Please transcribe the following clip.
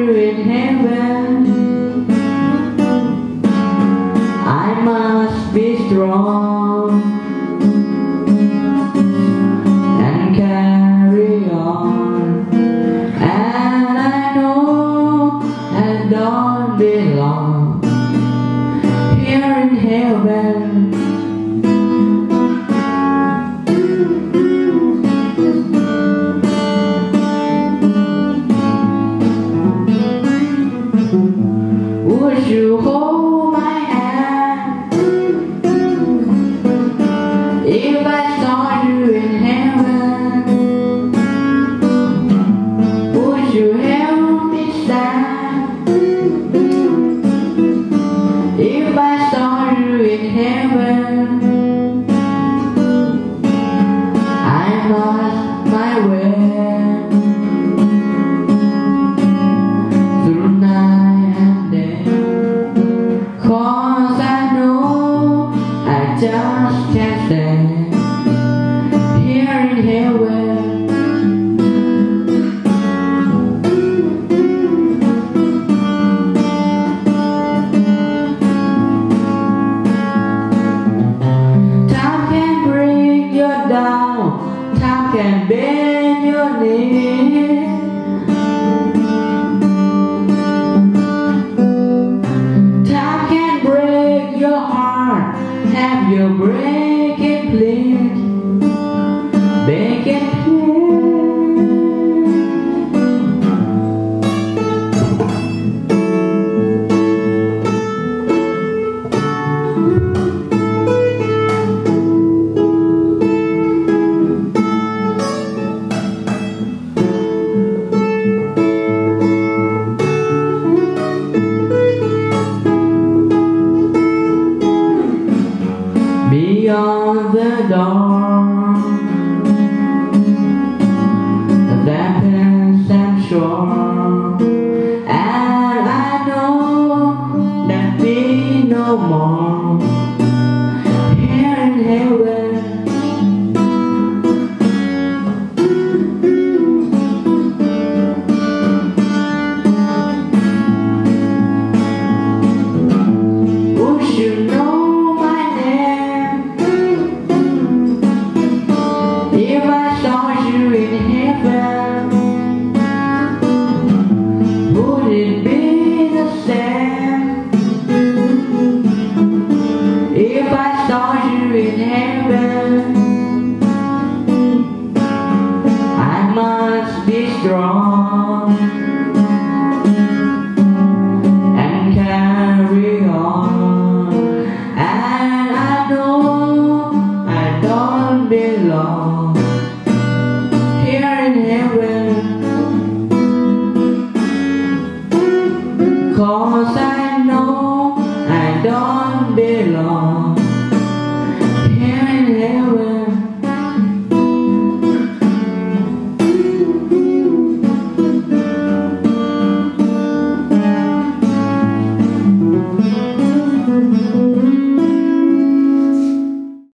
you in heaven, I must be strong and carry on. And I know I don't belong here in heaven. Would you hold my hand if I saw you in heaven? Would you help me stand if I saw you in heaven? I must my way through night and day, 'cause I know I just can't stay here in heaven. Time can break you down, time can bend your knee. Time can break your heart, have you break it please, make it please. Beyond the dawn of that distant shore, and I know there'll be no more here in heaven. Would you know my name if I saw you in heaven? Would it be the same if I saw you in heaven? I must be strong and carry on, and I know I don't belong here in heaven, 'cause